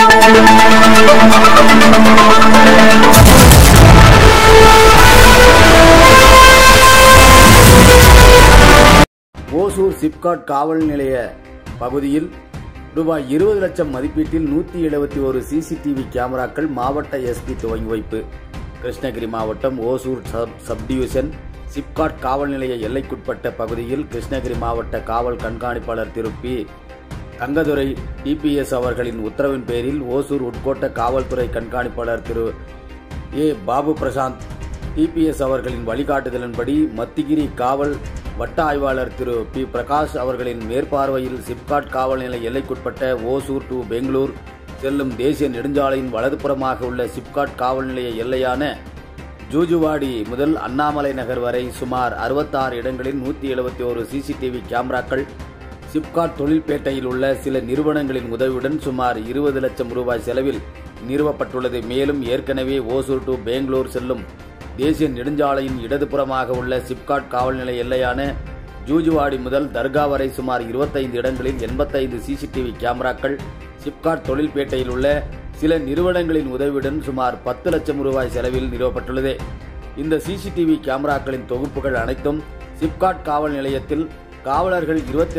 ஓசூர் சிப்காட் காவல் நிலைய பகுதியில் ரூபாய் 20 லட்சம் மதிப்பீட்டில் 171 சிசிடிவி கேமராக்கள் மாவட்ட எஸ்பி துவங்கி வைப்பு. கிருஷ்ணகிரி மாவட்டம் ஓசூர் சப்டிவிஷன் சிப்காட் காவல் நிலைய எல்லைக்குட்பட்ட பகுதியில் கிருஷ்ணகிரி மாவட்ட காவல் கண்காணிப்பாளர் திரு பி தங்கதுரை டிபிஎஸ் அவர்களின் உத்தரவின் பேரில் ஓசூர் உட்கோட்ட காவல்துறை கண்காணிப்பாளர் திரு ஏ பாபு பிரசாந்த் டிபிஎஸ் அவர்களின் வழிகாட்டுதலின்படி மத்திகிரி காவல் வட்ட ஆய்வாளர் திரு பி பிரகாஷ் அவர்களின் மேற்பார்வையில் சிப்காட் காவல் நிலைய எல்லைக்குட்பட்ட ஓசூர் டு பெங்களூர் செல்லும் தேசிய நெடுஞ்சாலையின் வலதுபுறமாக உள்ள சிப்காட் காவல் நிலைய எல்லையான ஜூஜுவாடி முதல் அண்ணாமலை நகர் வரை சுமார் 66 இடங்களில் 171 சிசிடிவி கேமராக்கள் சிப்காட் தொழில்பேட்டையில் உள்ள சில நிறுவனங்களின் உதவியுடன் சுமார் 20 லட்சம் ரூபாய் செலவில் நிறுவப்பட்டுள்ளது. மேலும் ஏற்கனவே ஓசூர் டு பெங்களூர் செல்லும் தேசிய நெடுஞ்சாலையின் இடதுபுறமாக உள்ள சிப்காட் காவல் நிலைய எல்லையான ஜூஜுவாடி முதல் தர்கா வரை சுமார் 25 இடங்களில் 85 சிசிடிவி கேமராக்கள் சிப்காட் தொழில்பேட்டையில் உள்ள சில நிறுவனங்களின் உதவியுடன் சுமார் 10 லட்சம் ரூபாய் செலவில் நிறுவப்பட்டுள்ளது. இந்த சிசிடிவி கேமராக்களின் தொகுப்புகள் அனைத்தும் சிப்காட் காவல் நிலையத்தில் காவலர்கள்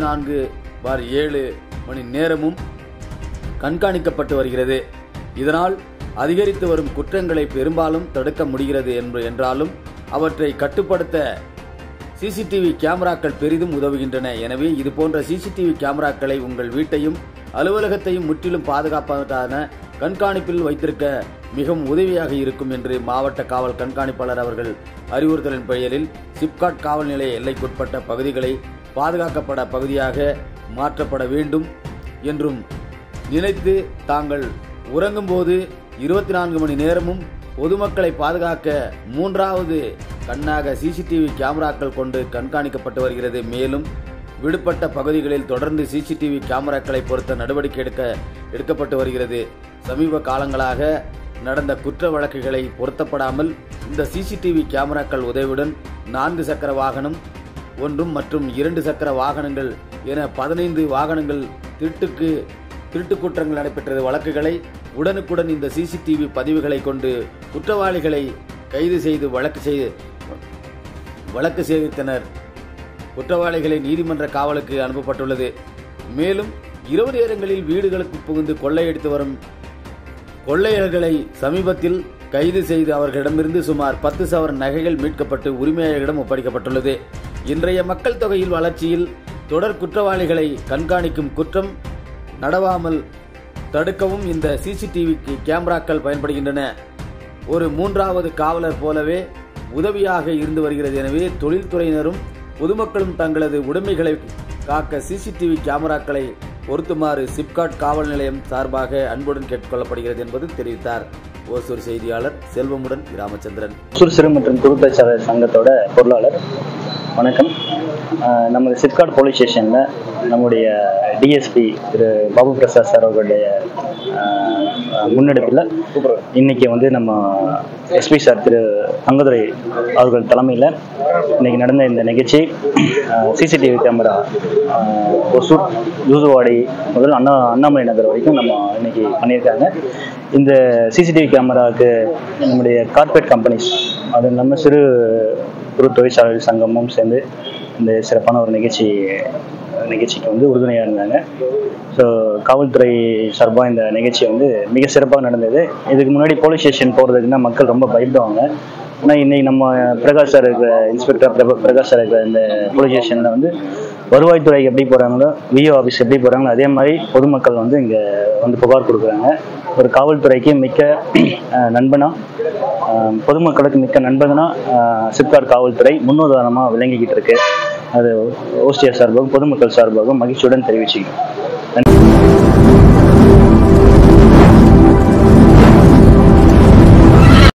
24/7 மணி நேரமும் கண்காணிக்கப்பட்டு வருகிறது. இதனால் அதிகரித்து வரும் குற்றங்களை பெரும்பாலும் தடுக்க முடிகிறது என்றாலும் அவற்றை கட்டுப்படுத்த சிசிடிவி கேமராக்கள் பெரிதும் உதவுகின்றன. எனவே இதுபோன்ற சிசிடிவி கேமராக்களை உங்கள் வீட்டையும் அலுவலகத்தையும் முற்றிலும் பாதுகாப்பான கண்காணிப்பில் வைத்திருக்க மிகவும் உதவியாக இருக்கும் என்று மாவட்ட காவல் கண்காணிப்பாளர் அவர்கள் அறிவுறுத்தலின் பெயரில் சிப்காட் காவல் நிலைய எல்லைக்குட்பட்ட பகுதிகளை பாதுகாக்கப்பட பகுதியாக மாற்றப்பட வேண்டும் என்றும் நினைத்து தாங்கள் உறங்கும் போது 24 மணி நேரமும் பொதுமக்களை பாதுகாக்க 3வது கண்ணாக சிசிடிவி கேமராக்கள் கொண்டு கண்காணிக்கப்பட்டு வருகிறது. மேலும் விடுபட்ட பகுதிகளில் தொடர்ந்து சிசிடிவி கேமராக்களை பொறுத்த நடவடிக்கை எடுக்கப்பட்டு வருகிறது. சமீப காலங்களாக நடந்த குற்ற வழக்குகளை பொருத்தப்படாமல் இந்த சிசிடிவி கேமராக்கள் உதவியுடன் 4 சக்கர வாகனம் ஒன்றும் மற்றும் 2 சக்கர வாகனங்கள் என 15 வாகனங்கள் திருட்டு குற்றங்கள் நடைபெற்றது. வழக்குகளை உடனுக்குடன் இந்த சிசிடிவி பதிவுகளை கொண்டு குற்றவாளிகளை கைது செய்து வழக்கு சேகரித்தனர். குற்றவாளிகளை நீதிமன்ற காவலுக்கு அனுப்பப்பட்டுள்ளது. மேலும் இரவு நேரங்களில் வீடுகளுக்கு புகுந்து கொள்ளையடித்து வரும் கொள்ளையர்களை சமீபத்தில் கைது செய்து அவர்களிடமிருந்து சுமார் 10 சவரன் நகைகள் மீட்கப்பட்டு உரிமையாளர்களிடம் ஒப்படைக்கப்பட்டுள்ளது. இன்றைய மக்கள் தொகையில் வளர்ச்சியில் தொடர் குற்றவாளிகளை கண்காணிக்கும் குற்றம் நடவாமல் தடுக்கவும் இந்த சிசிடிவி கேமராக்கள் பயன்படுகின்றன. ஒரு 3வது காவலர் போலவே உதவியாக இருந்து வருகிறது. எனவே தொழில்துறையினரும் பொதுமக்களும் தங்களது உடைமைகளை காக்க சிசிடிவி கேமராக்களை பொருத்துமாறு சிப்காட் காவல் நிலையம் சார்பாக அன்புடன் கேட்டுக்கொள்ளப்படுகிறது என்பது தெரிவித்தார். ஓசூர் செய்தியாளர் செல்வமுடன் ராமச்சந்திரன். ஓசூர் சிறு மற்றும் குறு சங்கத்தோட பொருளாளர். வணக்கம். நமது சிப்காட் போலீஸ் ஸ்டேஷனில் நம்முடைய டிஎஸ்பி திரு பாபு பிரசாத் சார் அவர்களுடைய முன்னெடுப்பில் இன்னைக்கு வந்து நம்ம எஸ்பி சார் திரு தங்கதுரை அவர்கள் தலைமையில் இன்னைக்கு நடந்த இந்த நிகழ்ச்சி சிசிடிவி கேமரா ஒசூர் ஜூஜுவாடி முதல் அண்ணாமலை நகர் வரைக்கும் நம்ம இன்னைக்கு பண்ணியிருக்காங்க. இந்த சிசிடிவி கேமராவுக்கு நம்முடைய கார்பரேட் கம்பெனிஸ் அது இல்லாமல் சிறு குறு தொழிற்சாலை சங்கமும் சேர்ந்து இந்த சிறப்பான ஒரு நிகழ்ச்சிக்கு வந்து உறுதுணையாக இருந்தாங்க. ஸோ காவல்துறை சார்பாக இந்த நிகழ்ச்சி வந்து மிக சிறப்பாக நடந்தது. இதுக்கு முன்னாடி போலீஸ் ஸ்டேஷன் போகிறதுக்குன்னா மக்கள் ரொம்ப பயப்படுவாங்க. ஆனால் இன்னைக்கு நம்ம பிரகாஷ் சார் இருக்கிற இன்ஸ்பெக்டர் பிரகாஷ் சார் இருக்கிற இந்த போலீஸ் ஸ்டேஷனில் வந்து வருவாய்த்துறைக்கு எப்படி போகிறாங்களோ விஓ ஆஃபீஸ் எப்படி போகிறாங்களோ அதே மாதிரி பொதுமக்கள் வந்து இங்கே வந்து புகார் கொடுக்குறாங்க. ஒரு காவல்துறைக்கு மிக்க நண்பனா பொதுமக்களுக்கு மிக்க நண்பனா சிப்காட் காவல்துறை முன்னுதாரணமாக விளங்கிக்கிட்டு இருக்கு. அது ஓஸ்டிஆர் சார்பாகவும் பொதுமக்கள் சார்பாகவும் மகிழ்ச்சியுடன் தெரிவிச்சுக்கிறோம்.